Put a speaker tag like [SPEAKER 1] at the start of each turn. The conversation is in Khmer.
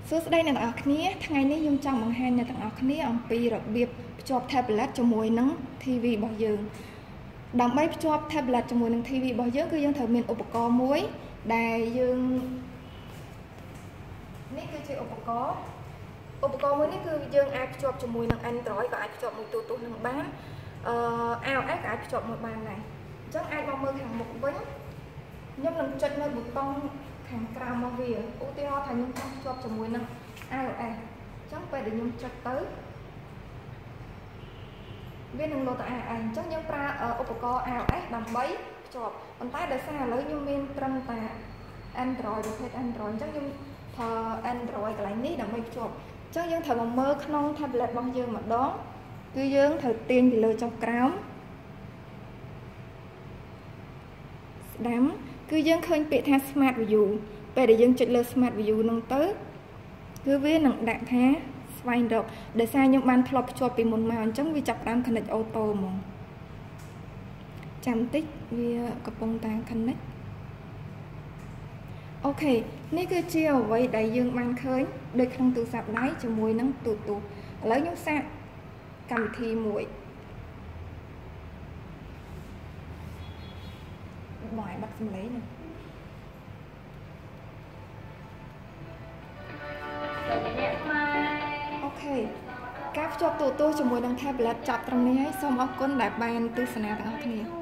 [SPEAKER 1] សួស្តីអ្នកទាំងអស់គ្នាថ្ងៃនេះខ្ញុំចង់បង្ហាញអ្នកទាំងអស់គ្នាអំពីរបៀបភ្ជាប់ tablet ជាមួយនឹង TV របស់យើងដើម្បីភ្ជាប់ tablet ជាមួយនឹង TV របស់យើងគឺយើងត្រូវមានឧបករណ៍មួយដែលយើងនេះគឺជាឧបករណ៍មួយនេះគឺយើងអាចភ្ជាប់ជាមួយនឹង Android ក៏អាចភ្ជាប់មួយទូទស្សន៍នឹងបានiOS ក៏អាចភ្ជាប់មួយបានដែរអញ្ចឹងអាចមកមើលខាងមុខវិញខ្ញុំនឹងចុចនៅប៊ូតុងខាងក្រោមរបស់វាឧទាហរណ៍ថាខ្ញុំចង់ភ្ជាប់ជាមួយនឹង iOS អញ្ចឹងពេលដែលខ្ញុំចុចទៅវានឹងលោតទៅ iOS អញ្ចឹងយើងប្រើឧបករណ៍ iOS ដើម្បីភ្ជាប់ប៉ុន្តែដោយសារឥឡូវខ្ញុំមានត្រឹមតែ Android ប្រភេទ Android អញ្ចឹងខ្ញុំប្រើ Android កន្លែងនេះដើម្បីភ្ជាប់អញ្ចឹងយើងត្រូវមកមើលក្នុង tablet របស់យើងម្ដងគឺយើងត្រូវទាញពីលើចុះក្រោមស្ដាំគឺយើងឃើញពាក្យថា Smart View ពេលដែលយើងចុចលើ Smart View ហ្នឹងទៅគឺវានឹងដាក់ថាស្វែងរកដោយសារខ្ញុំបានធ្លាប់ភ្ជាប់ពីមុនមកអញ្ចឹងវាចាប់តាម Connect Auto ហ្មងចាំតិចវាកំពុងតែ Connect អូខេនេះគឺជាអ្វីដែលយើងបានឃើញដូចក្នុងទូរស័ព្ទដៃជាមួយនឹងទូទស្សន៍ឥឡូវខ្ញុំសាកកម្មវិធីមួយបងឲ្យបាត់សំឡេងណាអូខេការភ្ជាប់ទូទស្សន៍ជាមួយនឹង tablet ចប់ត្រឹមនេះហើយសូមអរគុណដែលបានទស្សនាទាំងអស់គ្នា